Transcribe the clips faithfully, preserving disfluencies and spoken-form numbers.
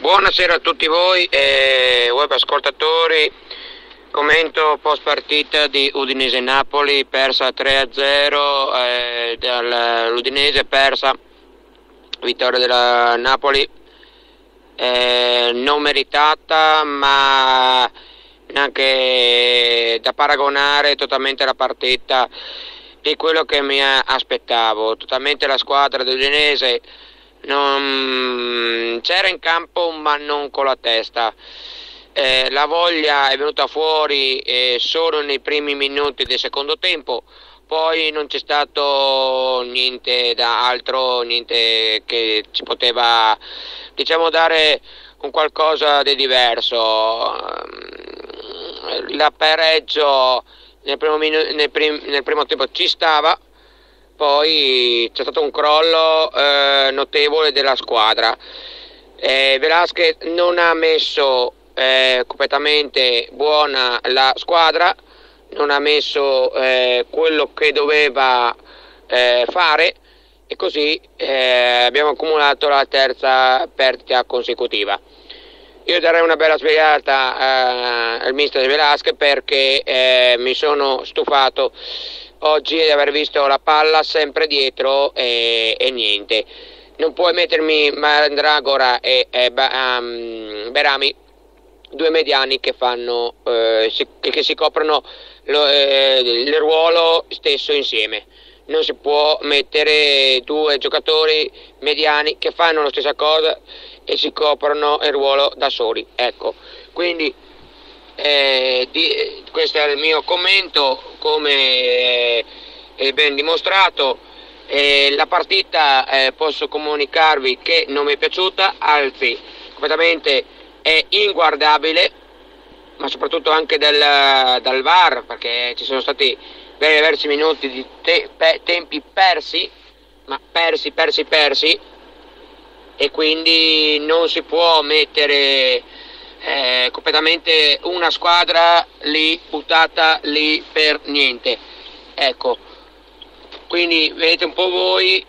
Buonasera a tutti voi e web ascoltatori. Commento post partita di Udinese-Napoli, persa tre a zero, eh, l'Udinese persa, vittoria della Napoli, eh, non meritata, ma neanche da paragonare totalmente la partita di quello che mi aspettavo. Totalmente la squadra dell'Udinese non c'era in campo, ma non con la testa. Eh, la voglia è venuta fuori eh, solo nei primi minuti del secondo tempo, poi non c'è stato niente da altro, niente che ci poteva, diciamo, dare un qualcosa di diverso. La pareggio nel primo, minu- nel prim- nel primo tempo ci stava, poi c'è stato un crollo eh, notevole della squadra. eh, Velasquez non ha messo eh, completamente buona la squadra, non ha messo eh, quello che doveva eh, fare, e così eh, abbiamo accumulato la terza perdita consecutiva. Io darei una bella svegliata eh, al mister Velasquez, perché eh, mi sono stufato oggi di aver visto la palla sempre dietro e, e niente. Non puoi mettermi Mandragora e, e um, Berami, due mediani che fanno eh, si, che si coprono lo, eh, il ruolo stesso insieme. Non si può mettere due giocatori mediani che fanno la stessa cosa e si coprono il ruolo da soli. Ecco, quindi eh, di, questo è il mio commento, come eh, è ben dimostrato. Eh, la partita eh, posso comunicarvi che non mi è piaciuta, anzi completamente è inguardabile, ma soprattutto anche dal, dal V A R, perché ci sono stati diversi minuti di te, pe, tempi persi, ma persi, persi, persi, e quindi non si può mettere eh, completamente una squadra lì, buttata lì per niente. Ecco, quindi vedete un po' voi,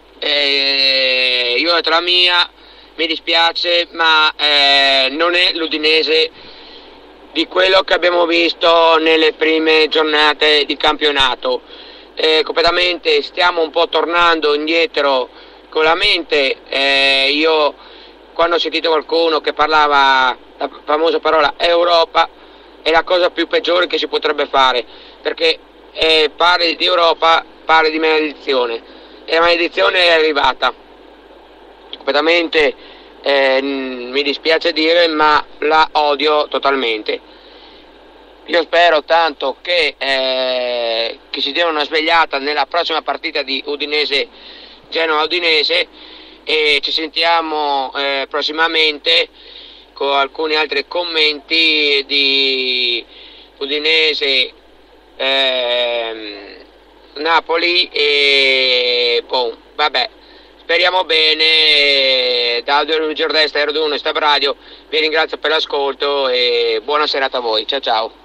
eh, io ho detto la mia, mi dispiace, ma eh, non è l'Udinese di quello che abbiamo visto nelle prime giornate di campionato. Eh, completamente stiamo un po' tornando indietro con la mente. Eh, io quando ho sentito qualcuno che parlava la famosa parola Europa, è la cosa più peggiore che si potrebbe fare, perché eh, parli di Europa, parli di maledizione, e la maledizione è arrivata. Completamente eh, mi dispiace dire, ma la odio totalmente. Io spero tanto che, eh, che si dia una svegliata nella prossima partita di Udinese Genoa-Udinese, e ci sentiamo eh, prossimamente con alcuni altri commenti di Udinese eh, Napoli e boh, vabbè, speriamo bene. Da Audio Giordesta, R uno e Stab Radio vi ringrazio per l'ascolto e buona serata a voi, ciao ciao.